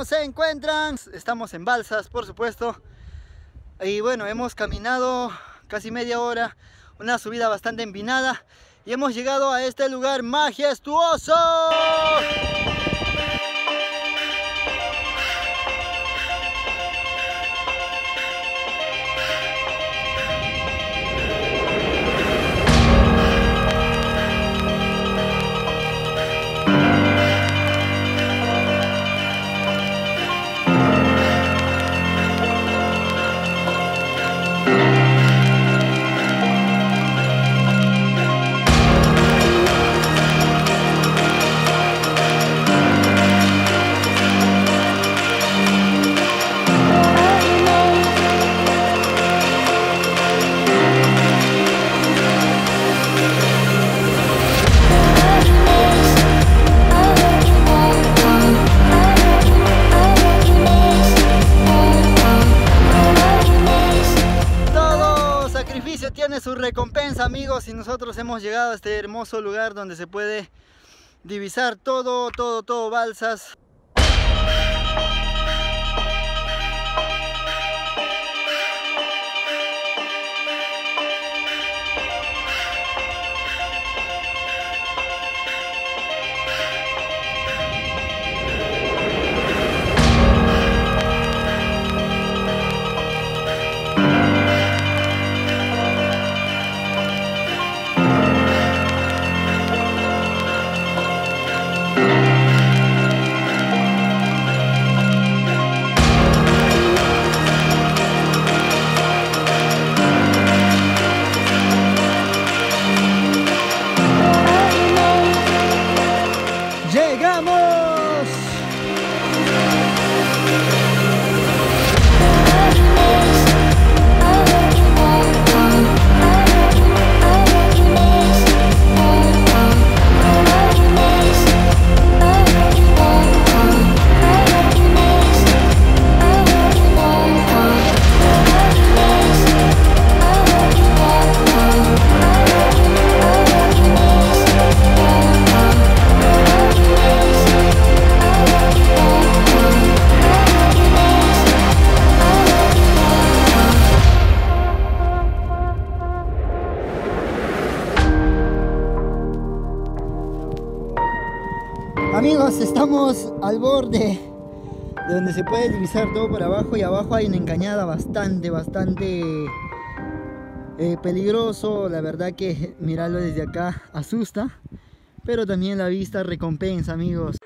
se encuentran? Estamos en Balsas, por supuesto. Y bueno, hemos caminado casi media hora, una subida bastante empinada, y hemos llegado a este lugar majestuoso. Tiene su recompensa, amigos, y nosotros hemos llegado a este hermoso lugar donde se puede divisar todo Balsas. ¡Llegamos! Amigos, estamos al borde de donde se puede divisar todo por abajo, y abajo hay una encañada bastante peligroso. La verdad que mirarlo desde acá asusta, pero también la vista recompensa, amigos.